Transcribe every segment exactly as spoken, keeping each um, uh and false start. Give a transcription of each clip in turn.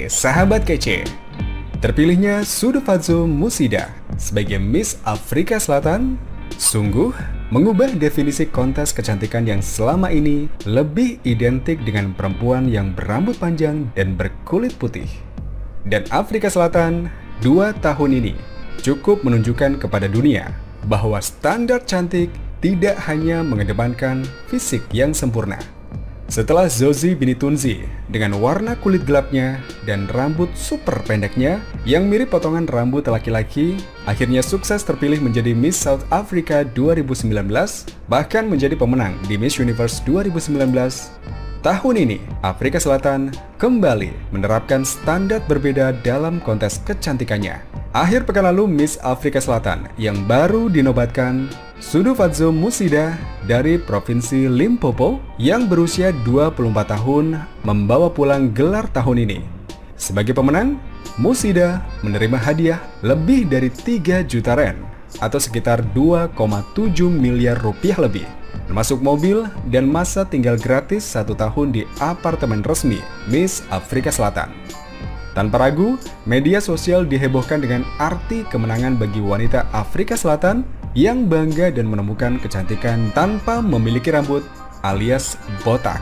nih, sahabat kece. Terpilihnya Sudufadzo Musida sebagai Miss Afrika Selatan sungguh mengubah definisi kontes kecantikan yang selama ini lebih identik dengan perempuan yang berambut panjang dan berkulit putih. Dan Afrika Selatan dua tahun ini cukup menunjukkan kepada dunia bahwa standar cantik tidak hanya mengedepankan fisik yang sempurna. Setelah Zozi Binitunzi dengan warna kulit gelapnya dan rambut super pendeknya yang mirip potongan rambut laki-laki, akhirnya sukses terpilih menjadi Miss South Africa dua ribu sembilan belas, bahkan menjadi pemenang di Miss Universe dua ribu sembilan belas. Tahun ini, Afrika Selatan kembali menerapkan standar berbeda dalam kontes kecantikannya. Akhir pekan lalu, Miss Afrika Selatan yang baru dinobatkan Sudufadzo Musida dari Provinsi Limpopo yang berusia dua puluh empat tahun membawa pulang gelar tahun ini. Sebagai pemenang, Musida menerima hadiah lebih dari tiga juta rand atau sekitar dua koma tujuh miliar rupiah lebih, termasuk mobil dan masa tinggal gratis satu tahun di apartemen resmi Miss Afrika Selatan. Tanpa ragu, media sosial dihebohkan dengan arti kemenangan bagi wanita Afrika Selatan yang bangga dan menemukan kecantikan tanpa memiliki rambut alias botak.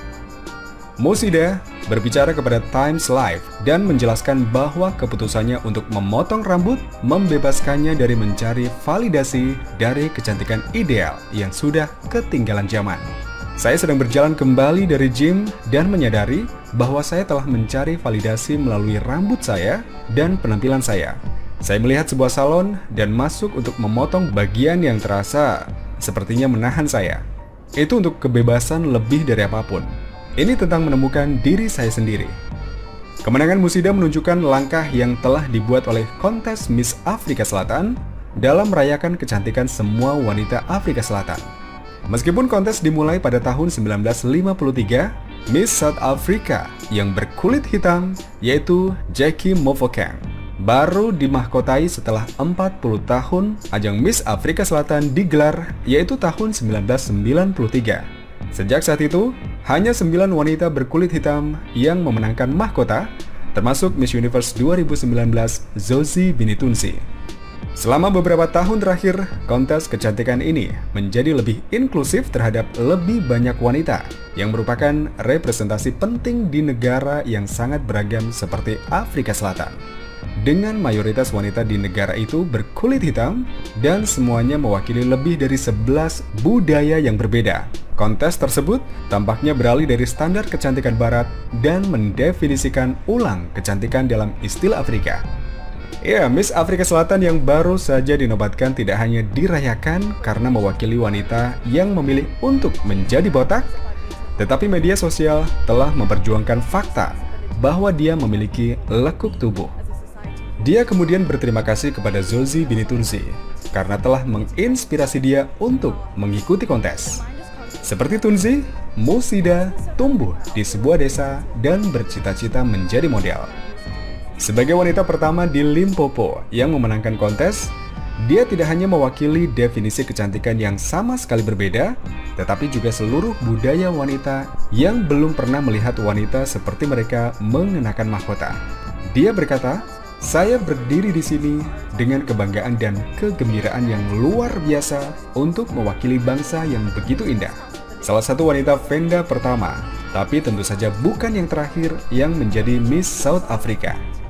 Musida berbicara kepada Times Live dan menjelaskan bahwa keputusannya untuk memotong rambut membebaskannya dari mencari validasi dari kecantikan ideal yang sudah ketinggalan zaman. Saya sedang berjalan kembali dari gym dan menyadari bahwa saya telah mencari validasi melalui rambut saya dan penampilan saya. Saya melihat sebuah salon dan masuk untuk memotong bagian yang terasa sepertinya menahan saya. Itu untuk kebebasan lebih dari apapun. Ini tentang menemukan diri saya sendiri. Kemenangan Musida menunjukkan langkah yang telah dibuat oleh kontes Miss Afrika Selatan dalam merayakan kecantikan semua wanita Afrika Selatan. Meskipun kontes dimulai pada tahun sembilan belas lima puluh tiga, Miss South Africa yang berkulit hitam yaitu Jackie Mofokeng baru dimahkotai setelah empat puluh tahun ajang Miss Afrika Selatan digelar, yaitu tahun sembilan belas sembilan puluh tiga. Sejak saat itu, hanya sembilan wanita berkulit hitam yang memenangkan mahkota, termasuk Miss Universe dua ribu sembilan belas Zozi Binitunzi. Selama beberapa tahun terakhir, kontes kecantikan ini menjadi lebih inklusif terhadap lebih banyak wanita yang merupakan representasi penting di negara yang sangat beragam seperti Afrika Selatan. Dengan mayoritas wanita di negara itu berkulit hitam dan semuanya mewakili lebih dari sebelas budaya yang berbeda. Kontes tersebut tampaknya beralih dari standar kecantikan barat dan mendefinisikan ulang kecantikan dalam istilah Afrika. Ya, Miss Afrika Selatan yang baru saja dinobatkan tidak hanya dirayakan karena mewakili wanita yang memilih untuk menjadi botak, tetapi media sosial telah memperjuangkan fakta bahwa dia memiliki lekuk tubuh. Dia kemudian berterima kasih kepada Zozi Binitunzi karena telah menginspirasi dia untuk mengikuti kontes. Seperti Tunzi, Musida tumbuh di sebuah desa dan bercita-cita menjadi model. Sebagai wanita pertama di Limpopo yang memenangkan kontes, dia tidak hanya mewakili definisi kecantikan yang sama sekali berbeda, tetapi juga seluruh budaya wanita yang belum pernah melihat wanita seperti mereka mengenakan mahkota. Dia berkata, "Saya berdiri di sini dengan kebanggaan dan kegembiraan yang luar biasa untuk mewakili bangsa yang begitu indah." Salah satu wanita Venda pertama, tapi tentu saja bukan yang terakhir yang menjadi Miss South Africa.